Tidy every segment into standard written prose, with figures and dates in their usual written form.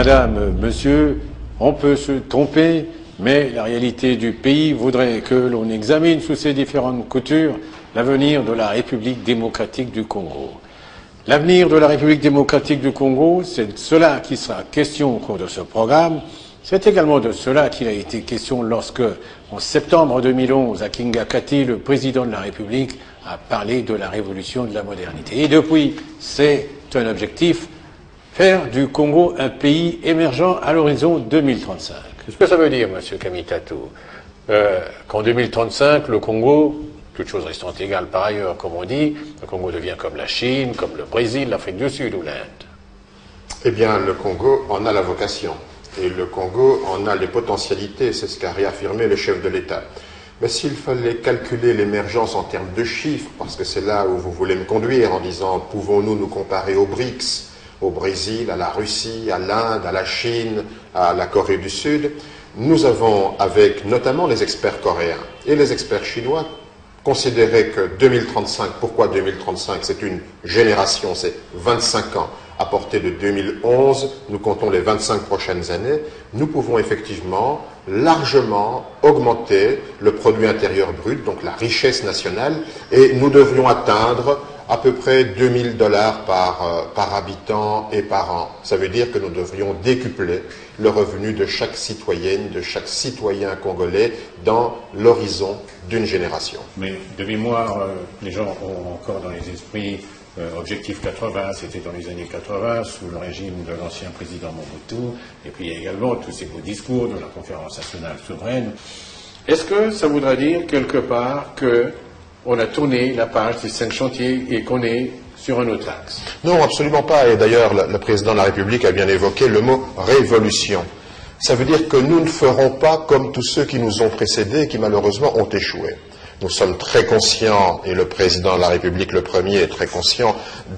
madame, monsieur, on peut se tromper, mais la réalité du pays voudrait que l'on examine sous ses différentes coutures l'avenir de la République démocratique du Congo. L'avenir de la République démocratique du Congo, c'est de cela qui sera question au cours de ce programme. C'est également de cela qu'il a été question lorsque, en septembre 2011, à Kingakati, le président de la République a parlé de la révolution de la modernité. Et depuis, c'est un objectif, faire du Congo un pays émergent à l'horizon 2035. Qu'est-ce que ça veut dire, monsieur Kamitatou? Qu'en 2035, le Congo, toutes choses restant égales par ailleurs, comme on dit, le Congo devient comme la Chine, comme le Brésil, l'Afrique du Sud ou l'Inde? Eh bien, le Congo en a la vocation. Et le Congo en a les potentialités, c'est ce qu'a réaffirmé le chef de l'État. Mais s'il fallait calculer l'émergence en termes de chiffres, parce que c'est là où vous voulez me conduire en disant pouvons-nous nous comparer aux BRICS, au Brésil, à la Russie, à l'Inde, à la Chine, à la Corée du Sud, nous avons, avec notamment les experts coréens et les experts chinois, considéré que 2035, pourquoi 2035? C'est une génération, c'est 25 ans. À portée de 2011, nous comptons les 25 prochaines années, nous pouvons effectivement largement augmenter le produit intérieur brut, donc la richesse nationale, et nous devrions atteindre à peu près $2000 par habitant et par an. Ça veut dire que nous devrions décupler le revenu de chaque citoyenne, de chaque citoyen congolais dans l'horizon d'une génération. Mais de mémoire, les gens ont encore dans les esprits Objectif 80, c'était dans les années 80, sous le régime de l'ancien président Mobutu, et puis il y a également tous ces beaux discours de la conférence nationale souveraine. Est-ce que ça voudra dire quelque part qu'on a tourné la page des 5 chantiers et qu'on est sur un autre axe? Non, absolument pas. Et d'ailleurs, le président de la République a bien évoqué le mot révolution. Ça veut dire que nous ne ferons pas comme tous ceux qui nous ont précédés et qui malheureusement ont échoué. Nous sommes très conscients, et le président de la République, le premier, est très conscient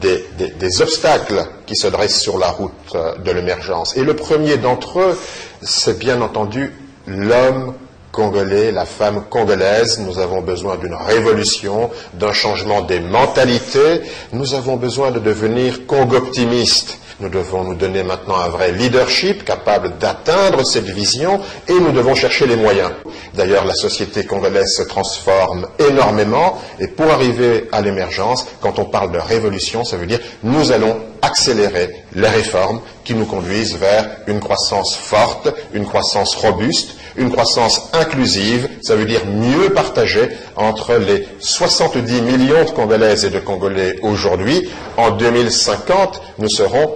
des obstacles qui se dressent sur la route de l'émergence. Et le premier d'entre eux, c'est bien entendu l'homme congolais, la femme congolaise. Nous avons besoin d'une révolution, d'un changement des mentalités. Nous avons besoin de devenir Congo-optimistes. Nous devons nous donner maintenant un vrai leadership capable d'atteindre cette vision et nous devons chercher les moyens. D'ailleurs, la société congolaise se transforme énormément et pour arriver à l'émergence, quand on parle de révolution, ça veut dire nous allons accélérer les réformes qui nous conduisent vers une croissance forte, une croissance robuste, une croissance inclusive, ça veut dire mieux partagée entre les 70 millions de Congolaises et de Congolais aujourd'hui. En 2050, nous serons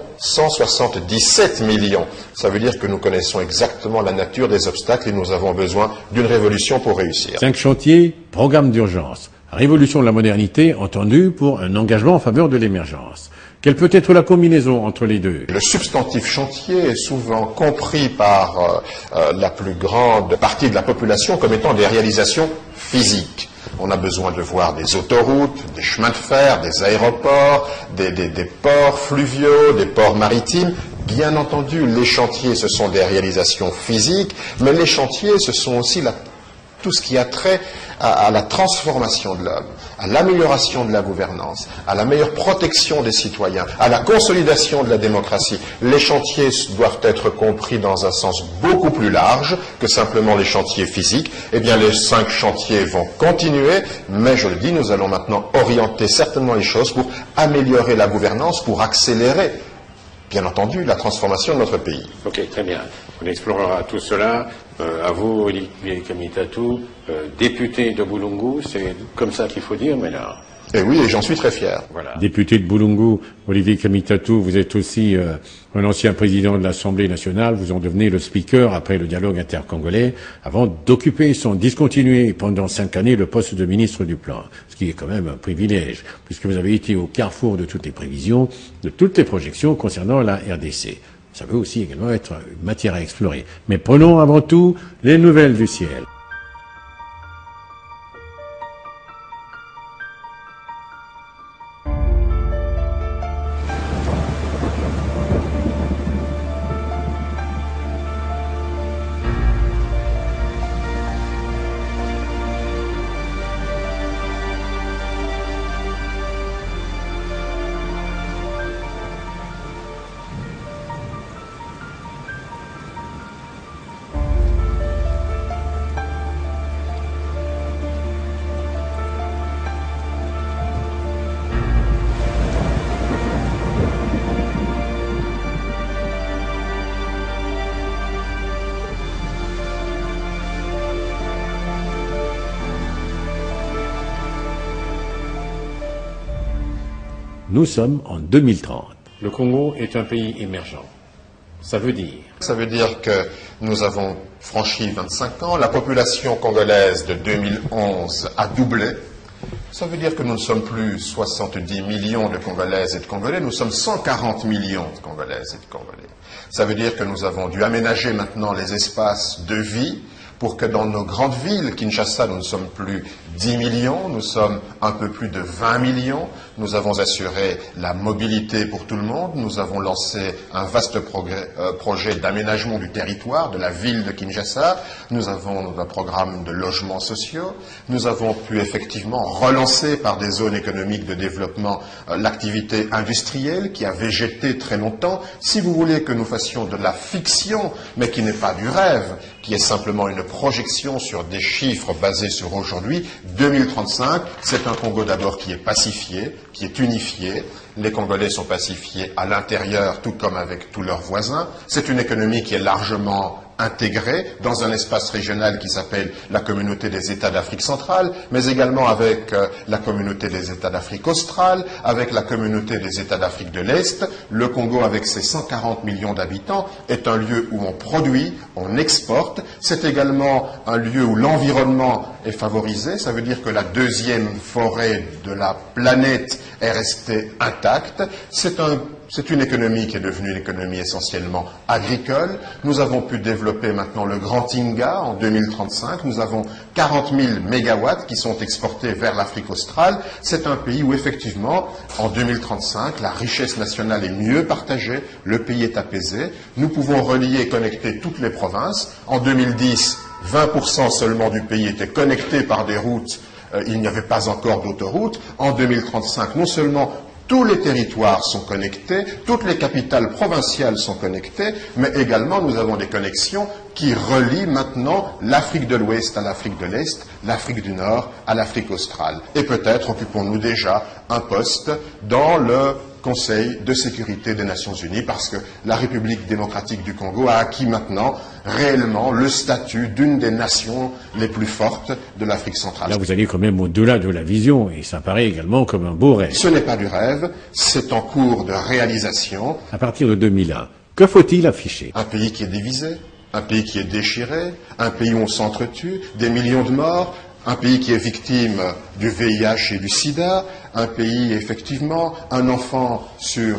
177 millions. Ça veut dire que nous connaissons exactement la nature des obstacles et nous avons besoin d'une révolution pour réussir. 5 chantiers, programme d'urgence. Révolution de la modernité, entendue pour un engagement en faveur de l'émergence. Quelle peut être la combinaison entre les deux? Le substantif chantier est souvent compris par la plus grande partie de la population comme étant des réalisations physiques. On a besoin de voir des autoroutes, des chemins de fer, des aéroports, des ports fluviaux, des ports maritimes. Bien entendu, les chantiers, ce sont des réalisations physiques, mais les chantiers, ce sont aussi tout ce qui a trait à la transformation de l'homme, à l'amélioration de la gouvernance, à la meilleure protection des citoyens, à la consolidation de la démocratie. Les chantiers doivent être compris dans un sens beaucoup plus large que simplement les chantiers physiques. Eh bien, les 5 chantiers vont continuer, mais je le dis, nous allons maintenant orienter certainement les choses pour améliorer la gouvernance, pour accélérer, bien entendu, la transformation de notre pays. Ok, très bien. On explorera tout cela. À vous, Olivier Kamitatou, député de Boulungu, c'est comme ça qu'il faut dire, mais là... Et oui, et j'en suis très fier. Voilà. Député de Boulungu, Olivier Kamitatou, vous êtes aussi un ancien président de l'Assemblée nationale, vous en devenez le speaker après le dialogue intercongolais, avant d'occuper sans discontinuer pendant 5 années le poste de ministre du Plan, ce qui est quand même un privilège, puisque vous avez été au carrefour de toutes les prévisions, de toutes les projections concernant la RDC. Ça peut aussi également être une matière à explorer. Mais prenons avant tout les nouvelles du ciel. Nous sommes en 2030. Le Congo est un pays émergent. Ça veut dire que nous avons franchi 25 ans, la population congolaise de 2011 a doublé. Ça veut dire que nous ne sommes plus 70 millions de Congolaises et de Congolais, nous sommes 140 millions de Congolaises et de Congolais. Ça veut dire que nous avons dû aménager maintenant les espaces de vie pour que dans nos grandes villes, Kinshasa, nous ne sommes plus 10 millions, nous sommes un peu plus de 20 millions. Nous avons assuré la mobilité pour tout le monde. Nous avons lancé un vaste projet d'aménagement du territoire, de la ville de Kinshasa. Nous avons un programme de logements sociaux. Nous avons pu effectivement relancer par des zones économiques de développement l'activité industrielle qui a végété très longtemps. Si vous voulez que nous fassions de la fiction, mais qui n'est pas du rêve, qui est simplement une projection sur des chiffres basés sur aujourd'hui, 2035, c'est un Congo d'abord qui est pacifié, qui est unifié. Les Congolais sont pacifiés à l'intérieur, tout comme avec tous leurs voisins. C'est une économie qui est largement intégrée dans un espace régional qui s'appelle la communauté des États d'Afrique centrale, mais également avec la communauté des États d'Afrique australe, avec la communauté des États d'Afrique de l'Est. Le Congo, avec ses 140 millions d'habitants, est un lieu où on produit, on exporte. C'est également un lieu où l'environnement est favorisé. Ça veut dire que la deuxième forêt de la planète est restée intacte. C'est une économie qui est devenue une économie essentiellement agricole. Nous avons pu développer maintenant le Grand Inga en 2035. Nous avons 40 000 mégawatts qui sont exportés vers l'Afrique australe. C'est un pays où effectivement, en 2035, la richesse nationale est mieux partagée, le pays est apaisé. Nous pouvons relier et connecter toutes les provinces. En 2010, 20% seulement du pays était connecté par des routes. Il n'y avait pas encore d'autoroutes. En 2035, non seulement tous les territoires sont connectés, toutes les capitales provinciales sont connectées, mais également nous avons des connexions qui relient maintenant l'Afrique de l'Ouest à l'Afrique de l'Est, l'Afrique du Nord à l'Afrique australe. Et peut-être occupons-nous déjà un poste dans le Conseil de sécurité des Nations Unies, parce que la République démocratique du Congo a acquis maintenant réellement le statut d'une des nations les plus fortes de l'Afrique centrale. Là, vous allez quand même au-delà de la vision, et ça paraît également comme un beau rêve. Ce n'est pas du rêve, c'est en cours de réalisation. À partir de 2001, que faut-il afficher? Un pays qui est divisé, un pays qui est déchiré, un pays où on s'entretue, des millions de morts, un pays qui est victime du VIH et du sida, un pays, effectivement, un enfant sur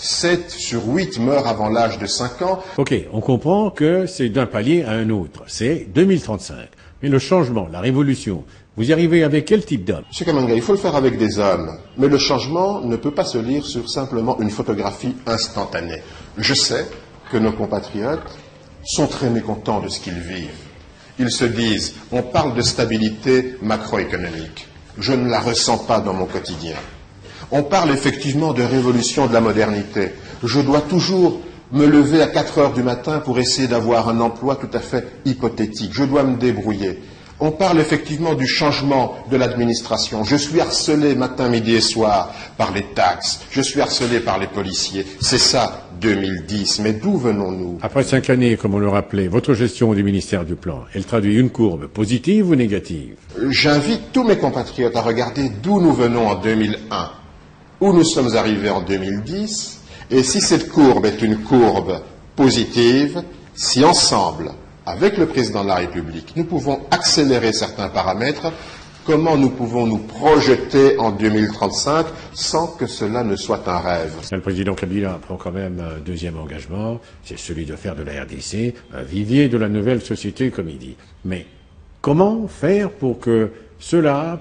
7 sur 8 meurt avant l'âge de 5 ans. Ok, on comprend que c'est d'un palier à un autre. C'est 2035. Mais le changement, la révolution, vous y arrivez avec quel type d'homme? Monsieur Kamanga, il faut le faire avec des hommes. Mais le changement ne peut pas se lire sur simplement une photographie instantanée. Je sais que nos compatriotes sont très mécontents de ce qu'ils vivent. Ils se disent, on parle de stabilité macroéconomique. Je ne la ressens pas dans mon quotidien. On parle effectivement de révolution de la modernité. Je dois toujours me lever à 4 heures du matin pour essayer d'avoir un emploi tout à fait hypothétique. Je dois me débrouiller. On parle effectivement du changement de l'administration. Je suis harcelé matin, midi et soir par les taxes. Je suis harcelé par les policiers. C'est ça, 2010. Mais d'où venons-nous? Après 5 années, comme on le rappelait, votre gestion du ministère du Plan, elle traduit une courbe positive ou négative? J'invite tous mes compatriotes à regarder d'où nous venons en 2001, où nous sommes arrivés en 2010, et si cette courbe est une courbe positive, si ensemble, avec le président de la République, nous pouvons accélérer certains paramètres, comment nous pouvons nous projeter en 2035 sans que cela ne soit un rêve? Le président Kabila prend quand même un deuxième engagement, c'est celui de faire de la RDC un vivier de la nouvelle société, comme il dit. Mais comment faire pour que ce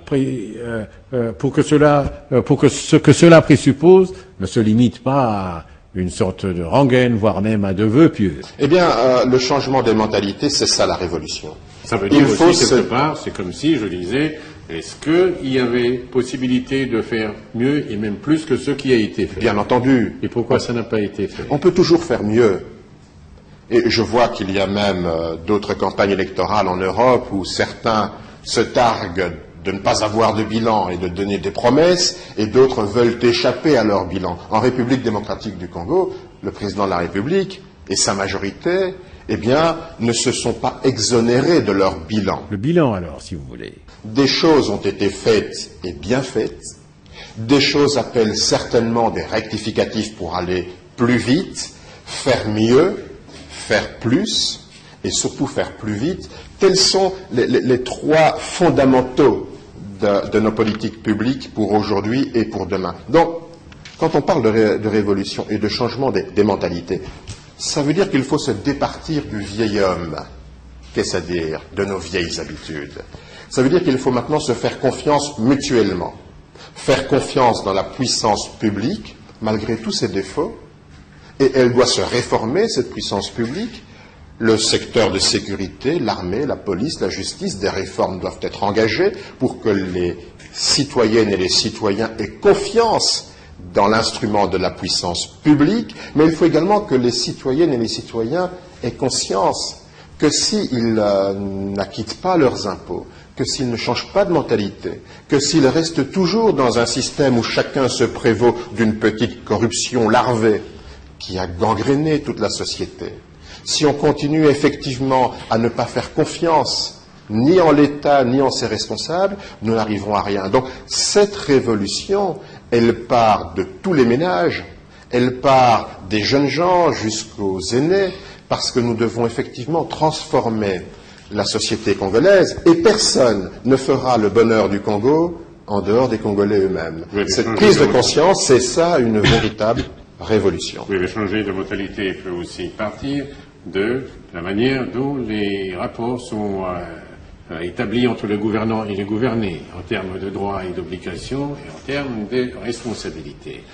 que cela présuppose ne se limite pas à une sorte de rengaine, voire même à de vœux pieux? Eh bien, le changement des mentalités, c'est ça la révolution. Ça veut dire aussi, quelque part, c'est comme si, je disais, est-ce qu'il y avait possibilité de faire mieux et même plus que ce qui a été fait? Bien entendu. Et pourquoi ça n'a pas été fait? On peut toujours faire mieux. Et je vois qu'il y a même d'autres campagnes électorales en Europe où certains se targuent de ne pas avoir de bilan et de donner des promesses, et d'autres veulent échapper à leur bilan. En République démocratique du Congo, le président de la République et sa majorité, eh bien, ne se sont pas exonérés de leur bilan. Le bilan, alors, si vous voulez. Des choses ont été faites et bien faites. Des choses appellent certainement des rectificatifs pour aller plus vite, faire mieux, faire plus et surtout faire plus vite. Tels sont les trois fondamentaux de nos politiques publiques pour aujourd'hui et pour demain. Donc, quand on parle de révolution et de changement des mentalités, ça veut dire qu'il faut se départir du vieil homme. Qu'est-ce à dire? De nos vieilles habitudes. Ça veut dire qu'il faut maintenant se faire confiance mutuellement. Faire confiance dans la puissance publique, malgré tous ses défauts, et elle doit se réformer, cette puissance publique. Le secteur de sécurité, l'armée, la police, la justice, des réformes doivent être engagées pour que les citoyennes et les citoyens aient confiance dans l'instrument de la puissance publique, mais il faut également que les citoyennes et les citoyens aient conscience que s'ils n'acquittent pas leurs impôts, que s'ils ne changent pas de mentalité, que s'ils restent toujours dans un système où chacun se prévaut d'une petite corruption larvée qui a gangréné toute la société, si on continue effectivement à ne pas faire confiance ni en l'État ni en ses responsables, nous n'arriverons à rien. Donc cette révolution, elle part de tous les ménages, elle part des jeunes gens jusqu'aux aînés, parce que nous devons effectivement transformer la société congolaise, et personne ne fera le bonheur du Congo en dehors des Congolais eux-mêmes. Cette prise de conscience, c'est ça une véritable révolution. Oui, mais changer de mentalité peut aussi partir de la manière dont les rapports sont établis entre le gouvernant et les gouvernés, en termes de droits et d'obligations, et en termes de responsabilités.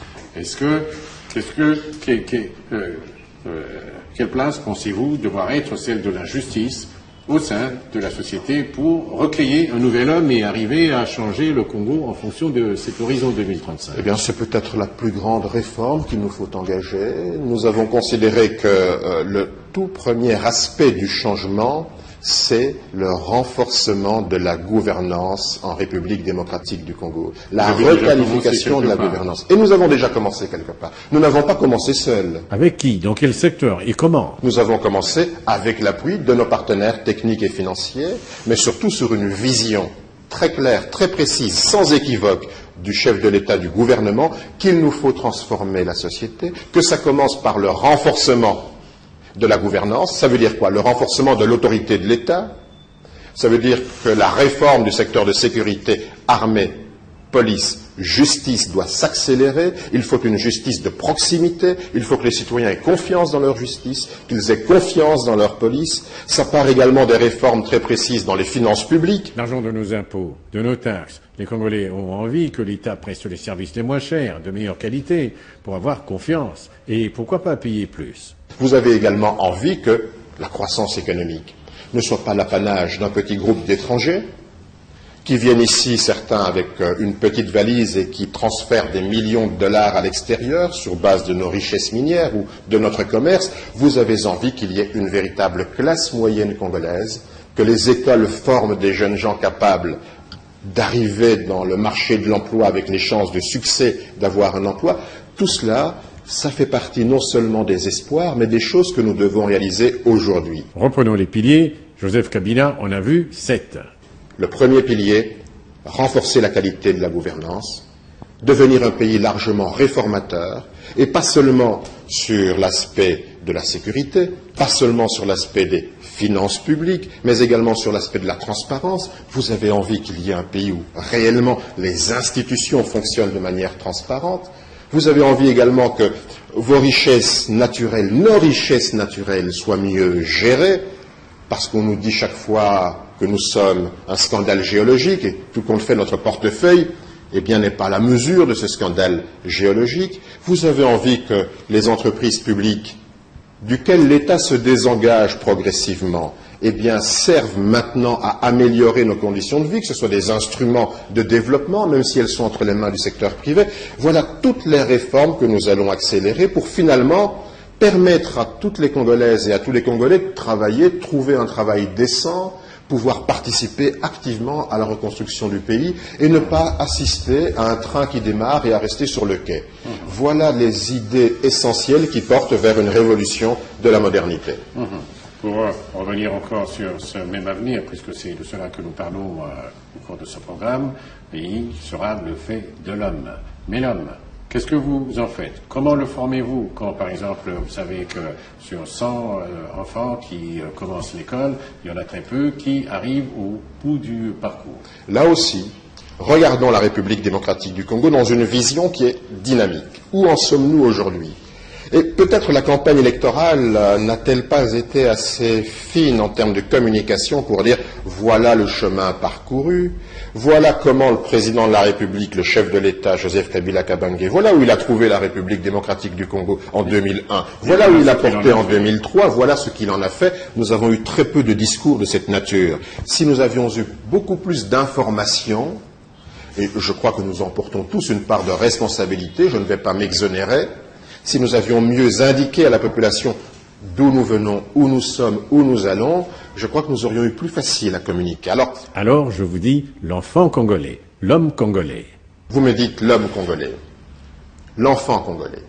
Quelle place pensez-vous devoir être celle de la justice au sein de la société pour recréer un nouvel homme et arriver à changer le Congo en fonction de cet horizon 2035? Eh bien, c'est peut-être la plus grande réforme qu'il nous faut engager. Nous avons considéré que le tout premier aspect du changement, c'est le renforcement de la gouvernance en République démocratique du Congo, la requalification de la gouvernance. Et nous avons déjà commencé quelque part. Nous n'avons pas commencé seuls. Avec qui? Dans quel secteur? Et comment? Nous avons commencé avec l'appui de nos partenaires techniques et financiers, mais surtout sur une vision très claire, très précise, sans équivoque du chef de l'État, du gouvernement, qu'il nous faut transformer la société, que ça commence par le renforcement de la gouvernance. Ça veut dire quoi? Le renforcement de l'autorité de l'État. Ça veut dire que la réforme du secteur de sécurité, armée, police, justice doit s'accélérer. Il faut une justice de proximité. Il faut que les citoyens aient confiance dans leur justice, qu'ils aient confiance dans leur police. Ça part également des réformes très précises dans les finances publiques. L'argent de nos impôts, de nos taxes. Les Congolais ont envie que l'État preste les services les moins chers, de meilleure qualité, pour avoir confiance. Et pourquoi pas payer plus? Vous avez également envie que la croissance économique ne soit pas l'apanage d'un petit groupe d'étrangers qui viennent ici, certains avec une petite valise et qui transfèrent des millions de dollars à l'extérieur sur base de nos richesses minières ou de notre commerce. Vous avez envie qu'il y ait une véritable classe moyenne congolaise, que les écoles forment des jeunes gens capables d'arriver dans le marché de l'emploi avec les chances de succès d'avoir un emploi. Tout cela, ça fait partie non seulement des espoirs, mais des choses que nous devons réaliser aujourd'hui. Reprenons les piliers. Joseph Kabila en a vu 7. Le premier pilier, renforcer la qualité de la gouvernance, devenir un pays largement réformateur, et pas seulement sur l'aspect de la sécurité, pas seulement sur l'aspect des finances publiques, mais également sur l'aspect de la transparence. Vous avez envie qu'il y ait un pays où réellement les institutions fonctionnent de manière transparente. Vous avez envie également que vos richesses naturelles, nos richesses naturelles, soient mieux gérées, parce qu'on nous dit chaque fois que nous sommes un scandale géologique, et tout compte fait notre portefeuille, eh bien, n'est pas à la mesure de ce scandale géologique. Vous avez envie que les entreprises publiques, duquel l'État se désengage progressivement, eh bien, servent maintenant à améliorer nos conditions de vie, que ce soit des instruments de développement, même si elles sont entre les mains du secteur privé. Voilà toutes les réformes que nous allons accélérer pour finalement permettre à toutes les Congolaises et à tous les Congolais de travailler, de trouver un travail décent, pouvoir participer activement à la reconstruction du pays et ne pas assister à un train qui démarre et à rester sur le quai. Voilà les idées essentielles qui portent vers une révolution de la modernité. Pour revenir encore sur ce même avenir, puisque c'est de cela que nous parlons au cours de ce programme, il sera le fait de l'homme. Mais l'homme, qu'est-ce que vous en faites? Comment le formez-vous quand, par exemple, vous savez que sur 100 enfants qui commencent l'école, il y en a très peu qui arrivent au bout du parcours? Là aussi, regardons la République démocratique du Congo dans une vision qui est dynamique. Où en sommes-nous aujourd'hui? Et peut-être la campagne électorale n'a-t-elle pas été assez fine en termes de communication pour dire voilà le chemin parcouru, voilà comment le président de la République, le chef de l'État, Joseph Kabila Kabange, voilà où il a trouvé la République démocratique du Congo en 2001, voilà où il l'a porté en 2003, voilà ce qu'il en a fait. Nous avons eu très peu de discours de cette nature. Si nous avions eu beaucoup plus d'informations, et je crois que nous en portons tous une part de responsabilité, je ne vais pas m'exonérer, si nous avions mieux indiqué à la population d'où nous venons, où nous sommes, où nous allons, je crois que nous aurions eu plus facile à communiquer. Alors, je vous dis, l'enfant congolais, l'homme congolais. Vous me dites l'homme congolais, l'enfant congolais,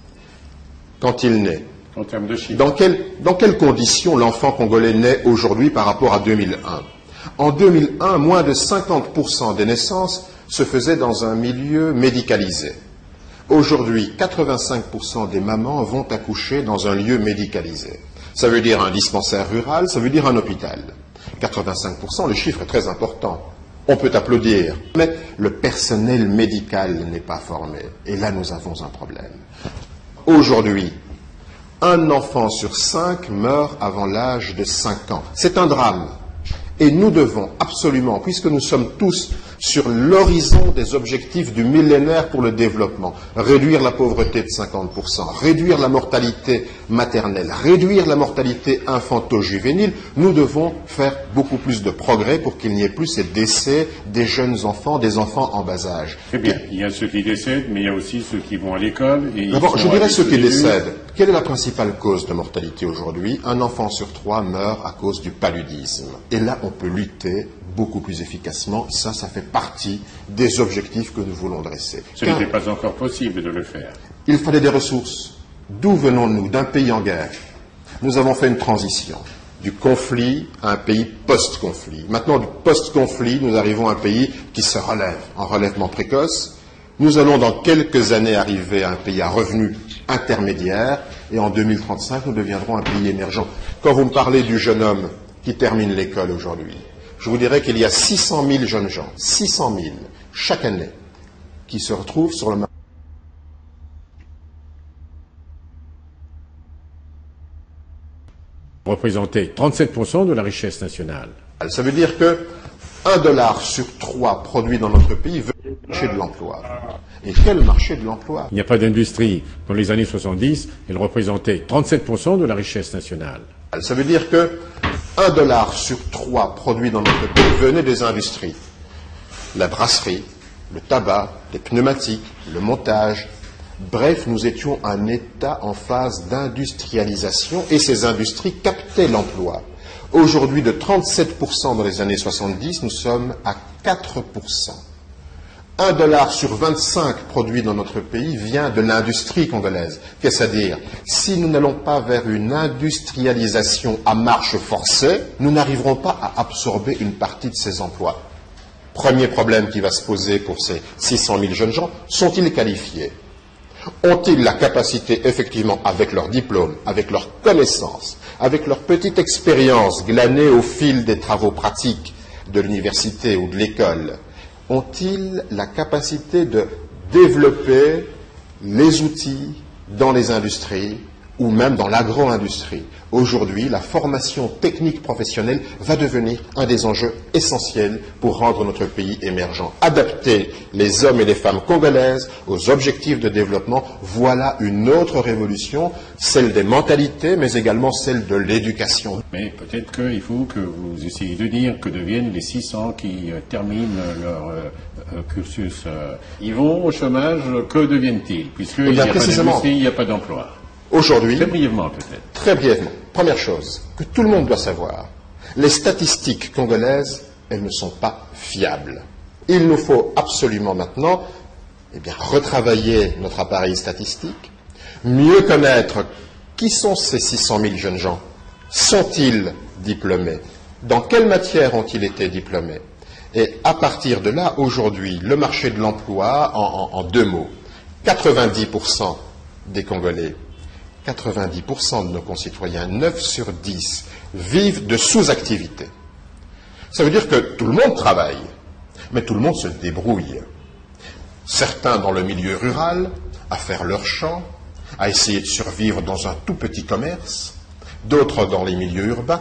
quand il naît. En termes de chiffres. Dans quelles conditions l'enfant congolais naît aujourd'hui par rapport à 2001? En 2001, moins de 50% des naissances se faisaient dans un milieu médicalisé. Aujourd'hui, 85% des mamans vont accoucher dans un lieu médicalisé. Ça veut dire un dispensaire rural, ça veut dire un hôpital. 85%, le chiffre est très important. On peut applaudir, mais le personnel médical n'est pas formé. Et là, nous avons un problème. Aujourd'hui, un enfant sur 5 meurt avant l'âge de 5 ans. C'est un drame. Et nous devons absolument, puisque nous sommes tous sur l'horizon des objectifs du millénaire pour le développement, réduire la pauvreté de 50%, réduire la mortalité maternelle, réduire la mortalité infanto-juvénile, nous devons faire beaucoup plus de progrès pour qu'il n'y ait plus ces décès des jeunes enfants, des enfants en bas âge. Très bien, il y a ceux qui décèdent, mais il y a aussi ceux qui vont à l'école. D'abord, je dirais ceux qui décèdent. Quelle est la principale cause de mortalité aujourd'hui? Un enfant sur 3 meurt à cause du paludisme. Et là, on peut lutter beaucoup plus efficacement. Ça fait partie des objectifs que nous voulons dresser. Ce n'était pas encore possible de le faire. Il fallait des ressources. D'où venons-nous? D'un pays en guerre. Nous avons fait une transition du conflit à un pays post-conflit. Maintenant, du post-conflit, nous arrivons à un pays qui se relève en relèvement précoce. Nous allons dans quelques années arriver à un pays à revenus intermédiaires et en 2035, nous deviendrons un pays émergent. Quand vous me parlez du jeune homme qui termine l'école aujourd'hui, je vous dirais qu'il y a 600 000 jeunes gens, 600 000 chaque année, qui se retrouvent sur le marché. Représenter 37% de la richesse nationale. Ça veut dire que $1 sur 3 produit dans notre pays veut le marché de l'emploi. Et quel marché de l'emploi? Il n'y a pas d'industrie. Dans les années 70, elle représentait 37% de la richesse nationale. Ça veut dire que $1 sur 3 produit dans notre pays venait des industries. La brasserie, le tabac, les pneumatiques, le montage. Bref, nous étions un État en phase d'industrialisation et ces industries captaient l'emploi. Aujourd'hui, de 37% dans les années 70, nous sommes à 4%. $1 sur 25 produit dans notre pays vient de l'industrie congolaise. Qu'est-ce à dire? Si nous n'allons pas vers une industrialisation à marche forcée, nous n'arriverons pas à absorber une partie de ces emplois. Premier problème qui va se poser pour ces 600 000 jeunes gens, sont-ils qualifiés? Ont-ils la capacité, effectivement, avec leur diplôme, avec leurs connaissances, avec leur petite expérience glanée au fil des travaux pratiques de l'université ou de l'école, ont-ils la capacité de développer les outils dans les industries ou même dans l'agro-industrie? Aujourd'hui, la formation technique professionnelle va devenir un des enjeux essentiels pour rendre notre pays émergent. Adapter les hommes et les femmes congolaises aux objectifs de développement, voilà une autre révolution, celle des mentalités, mais également celle de l'éducation. Mais peut-être qu'il faut que vous essayiez de dire que deviennent les 600 qui terminent leur cursus. Ils vont au chômage, que deviennent-ils? Puisqu'il n'y a pas d'industrie, il n'y a pas d'emploi. Aujourd'hui, très brièvement peut-être. Très brièvement. Première chose que tout le monde doit savoir, les statistiques congolaises, elles ne sont pas fiables. Il nous faut absolument maintenant retravailler notre appareil statistique, mieux connaître qui sont ces 600 000 jeunes gens sont-ils diplômés? Dans quelle matière ont-ils été diplômés? Et à partir de là, aujourd'hui, le marché de l'emploi, en deux mots, 90% des Congolais, 90% de nos concitoyens, 9 sur 10, vivent de sous-activité. Ça veut dire que tout le monde travaille, mais tout le monde se débrouille. Certains dans le milieu rural, à faire leur champ, à essayer de survivre dans un tout petit commerce, d'autres dans les milieux urbains,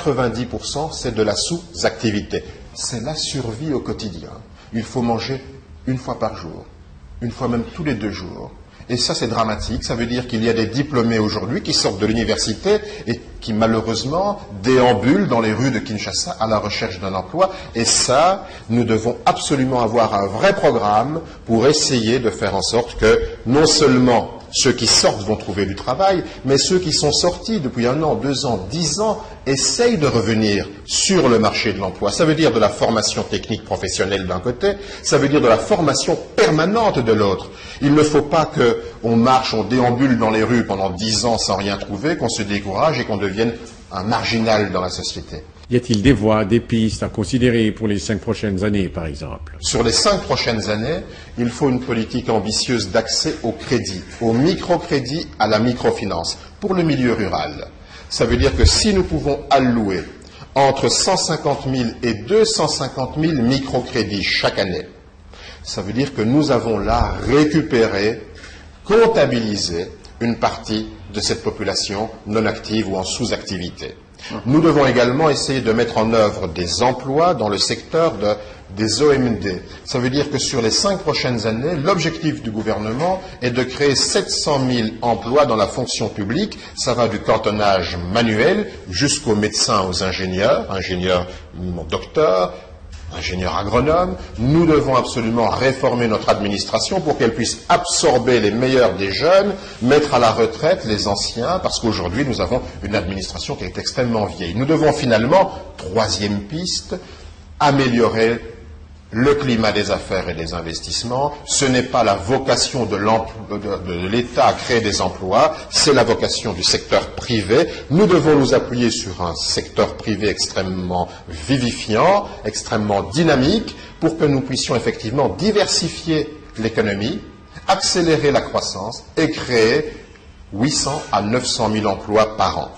90% c'est de la sous-activité. C'est la survie au quotidien. Il faut manger une fois par jour, une fois même tous les 2 jours. Et ça, c'est dramatique. Ça veut dire qu'il y a des diplômés aujourd'hui qui sortent de l'université et qui, malheureusement, déambulent dans les rues de Kinshasa à la recherche d'un emploi. Et ça, nous devons absolument avoir un vrai programme pour essayer de faire en sorte que, non seulement ceux qui sortent vont trouver du travail, mais ceux qui sont sortis depuis 1 an, 2 ans, 10 ans, essayent de revenir sur le marché de l'emploi. Ça veut dire de la formation technique professionnelle d'un côté, ça veut dire de la formation permanente de l'autre. Il ne faut pas qu'on marche, on déambule dans les rues pendant 10 ans sans rien trouver, qu'on se décourage et qu'on devienne un marginal dans la société. Y a-t-il des voies, des pistes à considérer pour les 5 prochaines années, par exemple? Sur les 5 prochaines années, il faut une politique ambitieuse d'accès au crédit, au microcrédit, à la microfinance, pour le milieu rural. Ça veut dire que si nous pouvons allouer entre 150 000 et 250 000 microcrédits chaque année, ça veut dire que nous avons là récupéré, comptabilisé une partie de cette population non active ou en sous-activité. Nous devons également essayer de mettre en œuvre des emplois dans le secteur des OMD. Ça veut dire que sur les 5 prochaines années, l'objectif du gouvernement est de créer 700 000 emplois dans la fonction publique. Ça va du cantonnage manuel jusqu'aux médecins, aux ingénieurs, docteurs, ingénieurs agronomes. Nous devons absolument réformer notre administration pour qu'elle puisse absorber les meilleurs des jeunes, mettre à la retraite les anciens, parce qu'aujourd'hui nous avons une administration qui est extrêmement vieille. Nous devons finalement, 3e piste, améliorer le climat des affaires et des investissements. Ce n'est pas la vocation de l'État à créer des emplois, c'est la vocation du secteur privé. Nous devons nous appuyer sur un secteur privé extrêmement vivifiant, extrêmement dynamique, pour que nous puissions effectivement diversifier l'économie, accélérer la croissance et créer 800 à 900 000 emplois par an.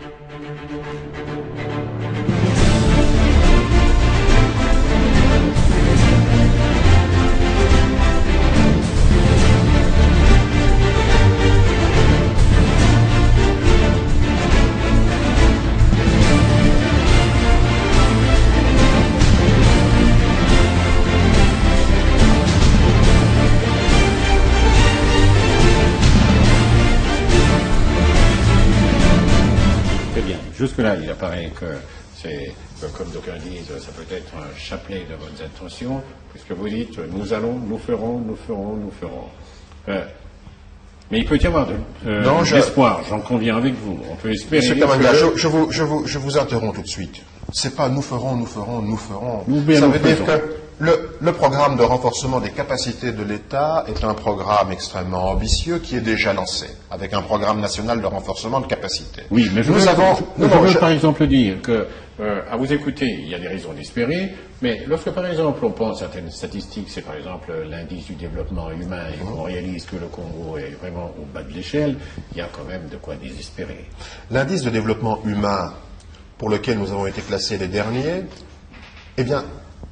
Jusque-là, il apparaît que c'est, comme d'aucuns disent, ça peut être un chapelet de bonnes intentions, puisque vous dites nous allons, nous ferons, nous ferons, nous ferons. Mais il peut y avoir de l'espoir, j'en conviens avec vous. On peut espérer. Monsieur Kamanga, je vous interromps tout de suite. C'est pas nous ferons, nous ferons, nous ferons. Ça veut dire que le programme de renforcement des capacités de l'État est un programme extrêmement ambitieux qui est déjà lancé, avec un programme national de renforcement de capacités. Oui, mais je veux par exemple dire que, à vous écouter, il y a des raisons d'espérer, mais lorsque par exemple on pense à certaines statistiques, c'est par exemple l'indice du développement humain, et qu'on réalise que le Congo est vraiment au bas de l'échelle, il y a quand même de quoi désespérer. L'indice de développement humain, pour lequel nous avons été classés les derniers, eh bien,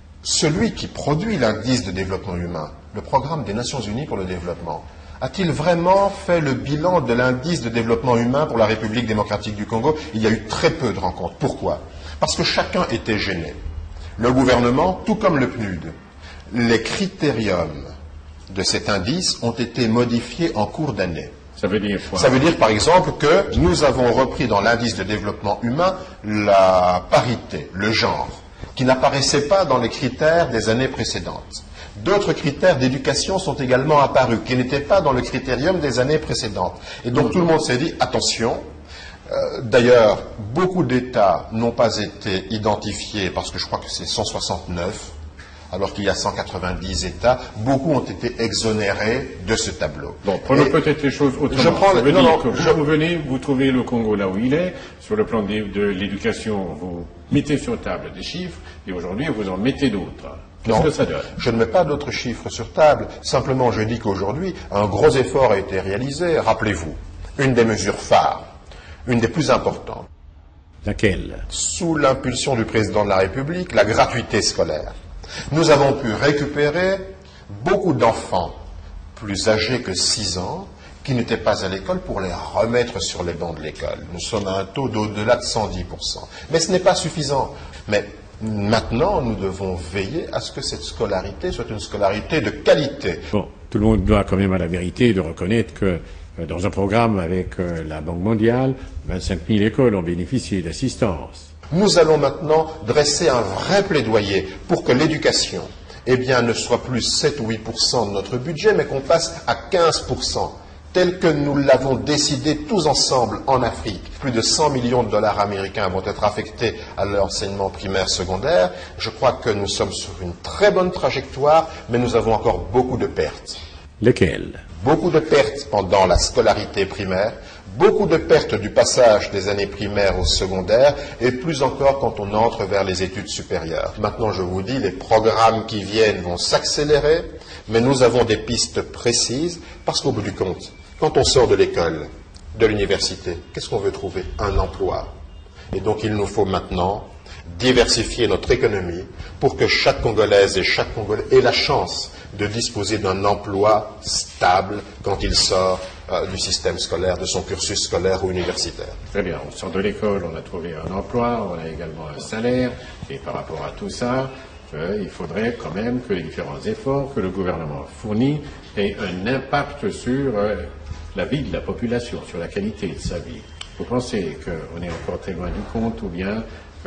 celui qui produit l'indice de développement humain, le programme des Nations Unies pour le développement, a-t-il vraiment fait le bilan de l'indice de développement humain pour la République démocratique du Congo? Il y a eu très peu de rencontres. Pourquoi? Parce que chacun était gêné. Le gouvernement, tout comme le PNUD, les critériums de cet indice ont été modifiés en cours d'année. Ça veut dire quoi? Ça veut dire, par exemple, que nous avons repris dans l'indice de développement humain la parité, le genre, qui n'apparaissait pas dans les critères des années précédentes. D'autres critères d'éducation sont également apparus, qui n'étaient pas dans le critérium des années précédentes. Et donc tout le monde s'est dit, attention, d'ailleurs, beaucoup d'États n'ont pas été identifiés, parce que je crois que c'est 169, alors qu'il y a 190 États, beaucoup ont été exonérés de ce tableau. Bon, prenons peut-être les choses autrement. Ça veut dire que vous venez, vous trouvez le Congo là où il est, sur le plan de l'éducation, vous mettez sur table des chiffres, et aujourd'hui vous en mettez d'autres. Qu'est-ce que ça donne? Je ne mets pas d'autres chiffres sur table, simplement je dis qu'aujourd'hui, un gros effort a été réalisé. Rappelez-vous, une des mesures phares, une des plus importantes. Laquelle? Sous l'impulsion du président de la République, la gratuité scolaire. Nous avons pu récupérer beaucoup d'enfants plus âgés que 6 ans qui n'étaient pas à l'école pour les remettre sur les bancs de l'école. Nous sommes à un taux d'au-delà de 110%. Mais ce n'est pas suffisant. Mais maintenant, nous devons veiller à ce que cette scolarité soit une scolarité de qualité. Bon, tout le monde doit quand même à la vérité de reconnaître que dans un programme avec la Banque mondiale, 25 000 écoles ont bénéficié d'assistance. Nous allons maintenant dresser un vrai plaidoyer pour que l'éducation, ne soit plus 7 ou 8% de notre budget, mais qu'on passe à 15%, tel que nous l'avons décidé tous ensemble en Afrique. Plus de 100 millions de dollars américains vont être affectés à l'enseignement primaire secondaire. Je crois que nous sommes sur une très bonne trajectoire, mais nous avons encore beaucoup de pertes. Lesquelles? Beaucoup de pertes pendant la scolarité primaire, beaucoup de pertes du passage des années primaires au secondaire, et plus encore quand on entre vers les études supérieures. Maintenant, je vous dis, les programmes qui viennent vont s'accélérer, mais nous avons des pistes précises, parce qu'au bout du compte, quand on sort de l'école, de l'université, qu'est-ce qu'on veut trouver? Un emploi. Et donc, il nous faut maintenant diversifier notre économie pour que chaque Congolaise et chaque Congolais ait la chance de disposer d'un emploi stable quand il sort du système scolaire, de son cursus scolaire ou universitaire. Très bien, on sort de l'école, on a trouvé un emploi, on a également un salaire, et par rapport à tout ça, il faudrait quand même que les différents efforts que le gouvernement fournit aient un impact sur la vie de la population, sur la qualité de sa vie. Vous pensez qu'on est encore très loin du compte, ou bien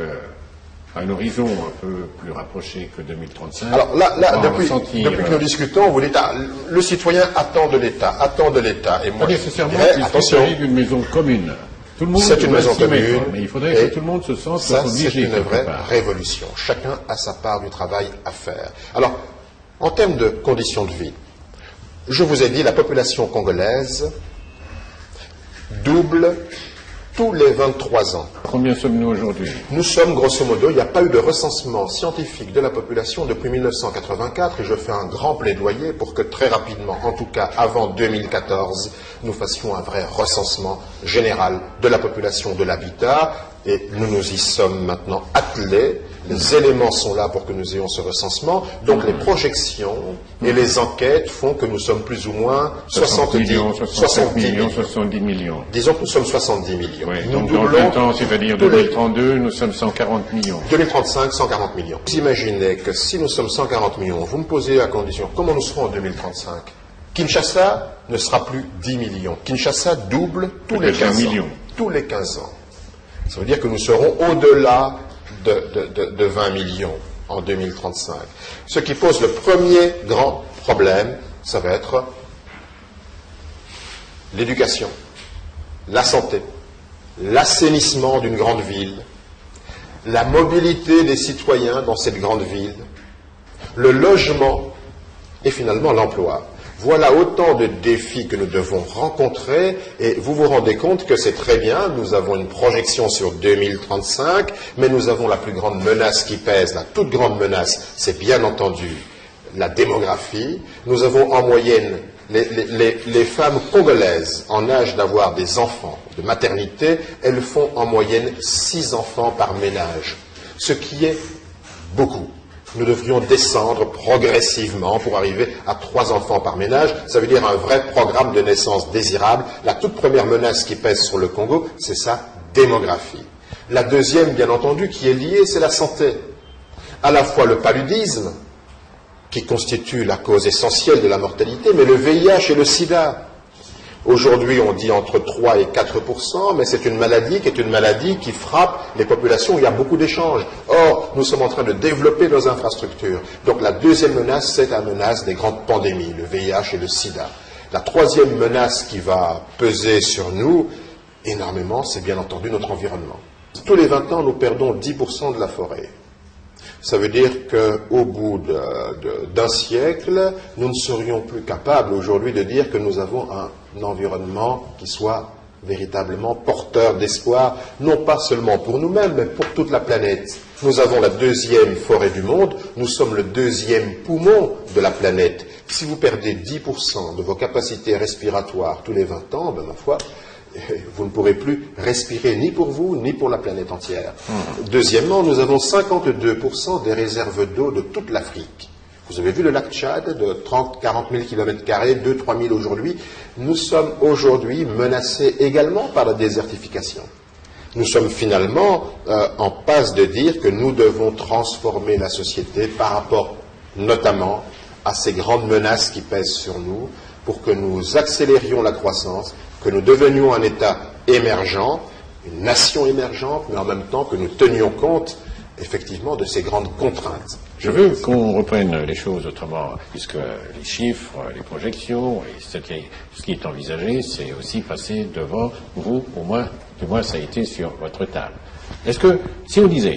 à un horizon un peu plus rapproché que 2035. Alors là depuis que nous discutons, vous dites, le citoyen attend de l'État, Et moi, pas nécessairement qu'il s'agit d'une maison commune. Tout le monde c'est une maison commune, mais il faudrait que tout le monde se sente obligé. C'est une vraie révolution. Chacun a sa part du travail à faire. Alors, en termes de conditions de vie, je vous ai dit, la population congolaise double tous les 23 ans. Combien sommes-nous aujourd'hui? Nous sommes, grosso modo, il n'y a pas eu de recensement scientifique de la population depuis 1984 et je fais un grand plaidoyer pour que très rapidement, en tout cas avant 2014, nous fassions un vrai recensement général de la population de l'habitat et nous nous y sommes maintenant attelés. Les éléments sont là pour que nous ayons ce recensement. Donc les projections et les enquêtes font que nous sommes plus ou moins 70 millions. Disons que nous sommes 70 millions. Oui, donc dans le temps, c'est-à-dire 2032, nous sommes 140 millions. 2035, 140 millions. Vous imaginez que si nous sommes 140 millions, vous me posez la condition, comment nous serons en 2035? Kinshasa ne sera plus 10 millions. Kinshasa double tous les 15 ans. Tous les 15 ans. Ça veut dire que nous serons au-delà de 20 millions en 2035. Ce qui pose le premier grand problème, ça va être l'éducation, la santé, l'assainissement d'une grande ville, la mobilité des citoyens dans cette grande ville, le logement et finalement l'emploi. Voilà autant de défis que nous devons rencontrer et vous vous rendez compte que c'est très bien, nous avons une projection sur 2035, mais nous avons la plus grande menace qui pèse, la toute grande menace, c'est bien entendu la démographie. Nous avons en moyenne les femmes congolaises en âge d'avoir des enfants de maternité, elles font en moyenne 6 enfants par ménage, ce qui est beaucoup. Nous devrions descendre progressivement pour arriver à 3 enfants par ménage. Ça veut dire un vrai programme de naissance désirable. La toute première menace qui pèse sur le Congo, c'est sa démographie. La deuxième, bien entendu, qui est liée, c'est la santé. À la fois le paludisme, qui constitue la cause essentielle de la mortalité, mais le VIH et le sida. Aujourd'hui, on dit entre 3 et 4%, mais c'est une maladie qui frappe les populations où il y a beaucoup d'échanges. Or, nous sommes en train de développer nos infrastructures. Donc la deuxième menace, c'est la menace des grandes pandémies, le VIH et le sida. La troisième menace qui va peser sur nous énormément, c'est bien entendu notre environnement. Tous les 20 ans, nous perdons 10% de la forêt. Ça veut dire qu'au bout d'un siècle, nous ne serions plus capables aujourd'hui de dire que nous avons un environnement qui soit véritablement porteur d'espoir, non pas seulement pour nous-mêmes, mais pour toute la planète. Nous avons la deuxième forêt du monde, nous sommes le deuxième poumon de la planète. Si vous perdez 10% de vos capacités respiratoires tous les 20 ans, ben ma foi, vous ne pourrez plus respirer ni pour vous, ni pour la planète entière. Deuxièmement, nous avons 52% des réserves d'eau de toute l'Afrique. Vous avez vu le lac Tchad de 30-40 000 km², 2-3 000 aujourd'hui. Nous sommes aujourd'hui menacés également par la désertification. Nous sommes finalement en passe de dire que nous devons transformer la société par rapport notamment à ces grandes menaces qui pèsent sur nous pour que nous accélérions la croissance, que nous devenions un État émergent, une nation émergente, mais en même temps que nous tenions compte effectivement de ces grandes contraintes. Je veux qu'on reprenne les choses autrement, puisque les chiffres, les projections, et ce qui est envisagé, c'est aussi passer devant vous, au moins, du moins ça a été sur votre table. Est-ce que, si on disait,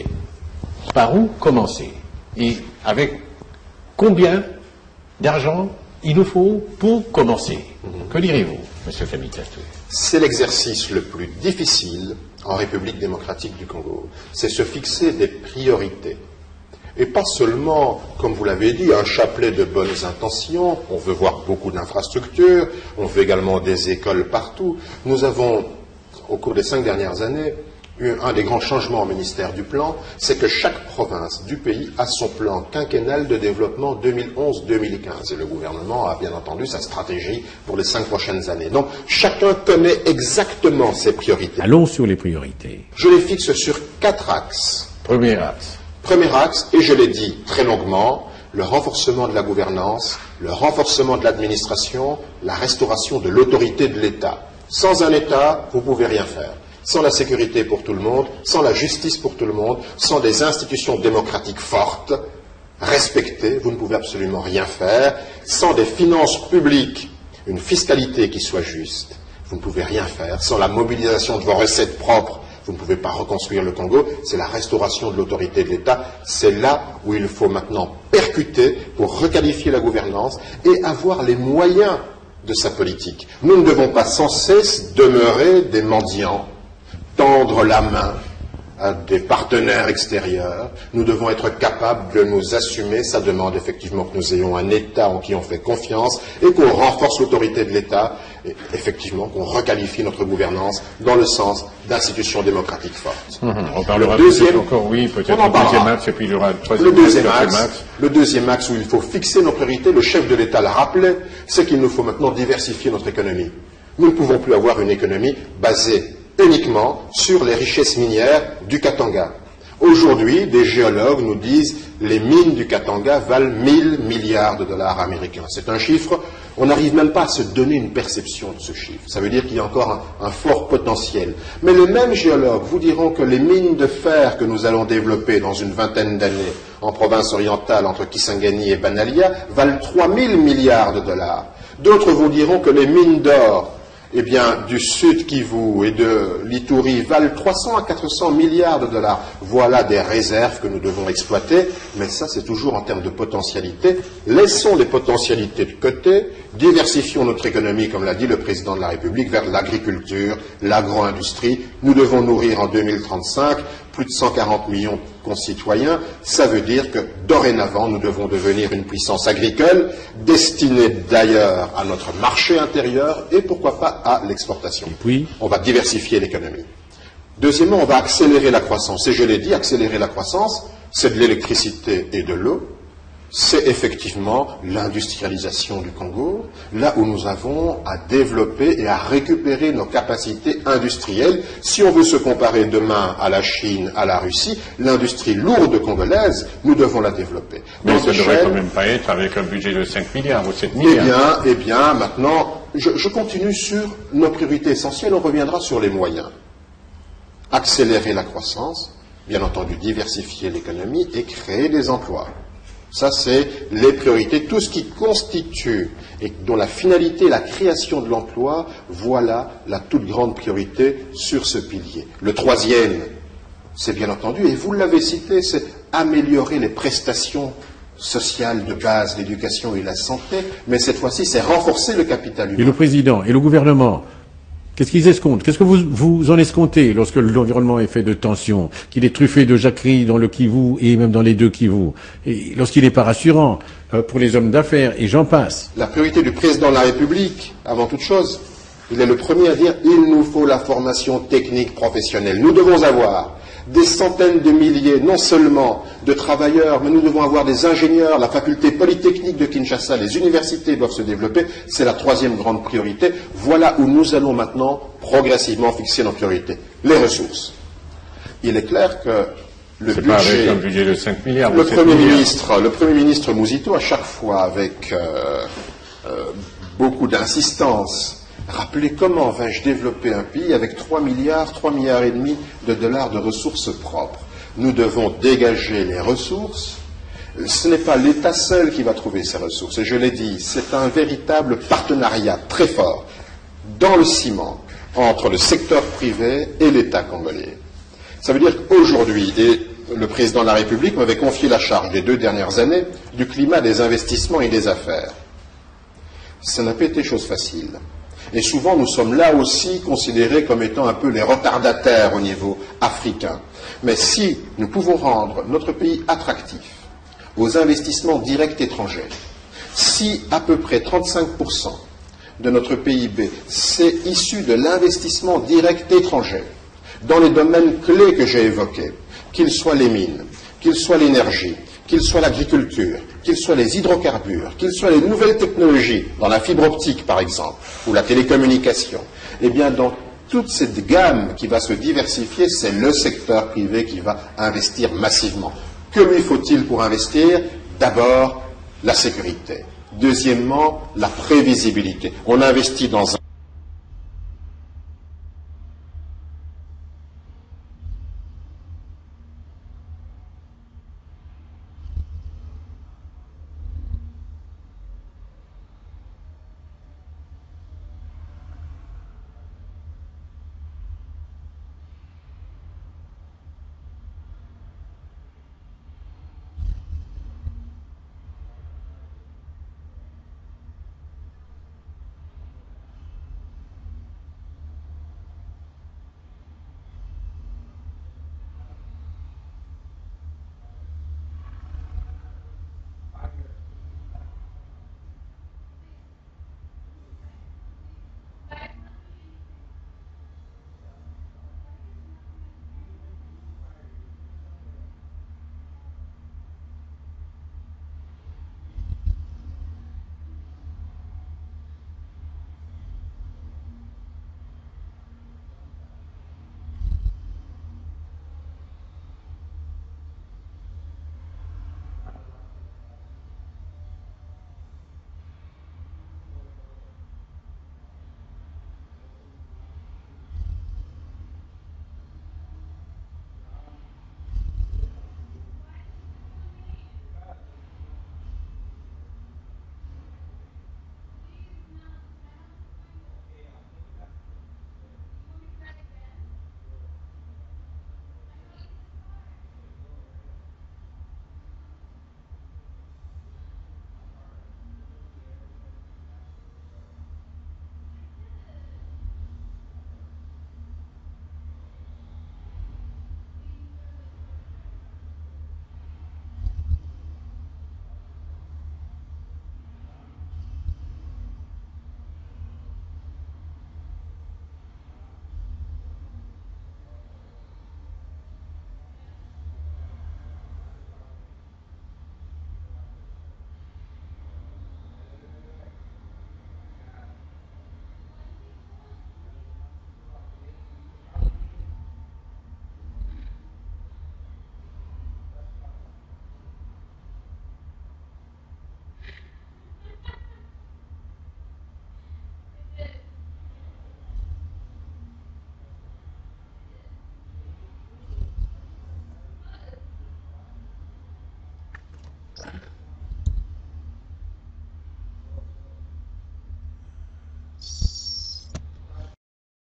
par où commencer, et avec combien d'argent il nous faut pour commencer? Que direz-vous, M. Kamikatou? C'est l'exercice le plus difficile en République démocratique du Congo. C'est se fixer des priorités. Et pas seulement, comme vous l'avez dit, un chapelet de bonnes intentions. On veut voir beaucoup d'infrastructures, on veut également des écoles partout. Nous avons, au cours des 5 dernières années, eu un des grands changements au ministère du Plan, c'est que chaque province du pays a son plan quinquennal de développement 2011-2015. Et le gouvernement a bien entendu sa stratégie pour les 5 prochaines années. Donc chacun connaît exactement ses priorités. Allons sur les priorités. Je les fixe sur 4 axes. Premier axe. Premier axe, et je l'ai dit très longuement, le renforcement de la gouvernance, le renforcement de l'administration, la restauration de l'autorité de l'État. Sans un État, vous ne pouvez rien faire. Sans la sécurité pour tout le monde, sans la justice pour tout le monde, sans des institutions démocratiques fortes, respectées, vous ne pouvez absolument rien faire. Sans des finances publiques, une fiscalité qui soit juste, vous ne pouvez rien faire. Sans la mobilisation de vos recettes propres, vous ne pouvez pas reconstruire le Congo. C'est la restauration de l'autorité de l'État. C'est là où il faut maintenant percuter pour requalifier la gouvernance et avoir les moyens de sa politique. Nous ne devons pas sans cesse demeurer des mendiants, tendre la main à des partenaires extérieurs. Nous devons être capables de nous assumer. Ça demande effectivement que nous ayons un État en qui on fait confiance et qu'on renforce l'autorité de l'État et effectivement qu'on requalifie notre gouvernance dans le sens d'institutions démocratiques fortes. On parlera peut-être encore, oui, peut-être le deuxième axe et puis il y aura le troisième axe. Le deuxième axe où il faut fixer nos priorités, le chef de l'État l'a rappelé, c'est qu'il nous faut maintenant diversifier notre économie. Nous ne pouvons plus avoir une économie basée uniquement sur les richesses minières du Katanga. Aujourd'hui, des géologues nous disent que les mines du Katanga valent 1000 milliards de dollars américains. C'est un chiffre, on n'arrive même pas à se donner une perception de ce chiffre. Ça veut dire qu'il y a encore un fort potentiel. Mais les mêmes géologues vous diront que les mines de fer que nous allons développer dans une vingtaine d'années en province orientale entre Kisangani et Banalia valent 3000 milliards de dollars. D'autres vous diront que les mines d'or du Sud Kivu et de l'Ituri valent 300 à 400 milliards de dollars. Voilà des réserves que nous devons exploiter, mais ça c'est toujours en termes de potentialité. Laissons les potentialités de côté, diversifions notre économie, comme l'a dit le président de la République, vers l'agriculture, l'agro-industrie. Nous devons nourrir en 2035 plus de 140 millions de concitoyens. Ça veut dire que dorénavant, nous devons devenir une puissance agricole, destinée d'ailleurs à notre marché intérieur et pourquoi pas à l'exportation. Puis, on va diversifier l'économie. Deuxièmement, on va accélérer la croissance. Et je l'ai dit, accélérer la croissance, c'est de l'électricité et de l'eau. C'est effectivement l'industrialisation du Congo, là où nous avons à développer et à récupérer nos capacités industrielles. Si on veut se comparer demain à la Chine, à la Russie, l'industrie lourde congolaise, nous devons la développer. Mais ça ne devrait quand même pas être avec un budget de 5 milliards ou 7 milliards. Eh bien, maintenant, je continue sur nos priorités essentielles, on reviendra sur les moyens. Accélérer la croissance, bien entendu diversifier l'économie et créer des emplois. Ça, c'est les priorités. Tout ce qui constitue et dont la finalité est la création de l'emploi, voilà la toute grande priorité sur ce pilier. Le troisième, c'est bien entendu, et vous l'avez cité, c'est améliorer les prestations sociales de base, l'éducation et la santé, mais cette fois-ci, c'est renforcer le capital humain. Et le président et le gouvernement, qu'est-ce qu'ils escomptent? Qu'est-ce que vous en escomptez lorsque l'environnement est fait de tensions, qu'il est truffé de jacqueries dans le Kivu et même dans les deux Kivu, et lorsqu'il n'est pas rassurant pour les hommes d'affaires, et j'en passe? La priorité du président de la République, avant toute chose, il est le premier à dire « il nous faut la formation technique professionnelle ». Nous devons avoir des centaines de milliers, non seulement de travailleurs, mais nous devons avoir des ingénieurs, la faculté polytechnique de Kinshasa, les universités doivent se développer, c'est la troisième grande priorité. Voilà où nous allons maintenant progressivement fixer nos priorités. Les ressources. Il est clair que le budget... Pas avec un budget de 5 milliards. Le Premier ministre Mouzito, à chaque fois avec beaucoup d'insistance, rappelez comment vais-je développer un pays avec 3 milliards et demi de dollars de ressources propres. Nous devons dégager les ressources. Ce n'est pas l'État seul qui va trouver ces ressources. Et je l'ai dit, c'est un véritable partenariat très fort dans le ciment entre le secteur privé et l'État congolais. Ça veut dire qu'aujourd'hui, et le président de la République m'avait confié la charge des 2 dernières années du climat des investissements et des affaires. Ça n'a pas été chose facile. Et souvent, nous sommes là aussi considérés comme étant un peu les retardataires au niveau africain. Mais si nous pouvons rendre notre pays attractif aux investissements directs étrangers, si à peu près 35% de notre PIB, c'est issu de l'investissement direct étranger, dans les domaines clés que j'ai évoqués, qu'ils soient les mines, qu'ils soient l'énergie, qu'il soit l'agriculture, qu'ils soient les hydrocarbures, qu'ils soient les nouvelles technologies, dans la fibre optique par exemple, ou la télécommunication, eh bien dans toute cette gamme qui va se diversifier, c'est le secteur privé qui va investir massivement. Que lui faut-il pour investir? D'abord, la sécurité. Deuxièmement, la prévisibilité. On investit dans un